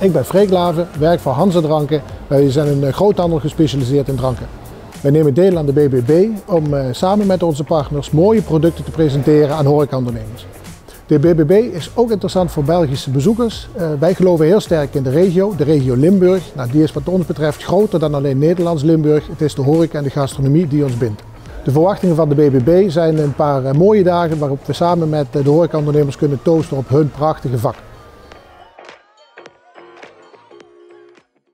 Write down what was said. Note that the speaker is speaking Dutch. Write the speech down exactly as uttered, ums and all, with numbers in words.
Ik ben Freek Laven, werk voor Hanze Dranken. Wij zijn een groothandel gespecialiseerd in dranken. Wij nemen deel aan de B B B om uh, samen met onze partners mooie producten te presenteren aan horecaondernemers. De B B B is ook interessant voor Belgische bezoekers. Uh, wij geloven heel sterk in de regio, de regio Limburg. Nou, die is wat ons betreft groter dan alleen Nederlands Limburg. Het is de horeca en de gastronomie die ons bindt. De verwachtingen van de B B B zijn een paar uh, mooie dagen waarop we samen met uh, de horecaondernemers kunnen toosten op hun prachtige vak.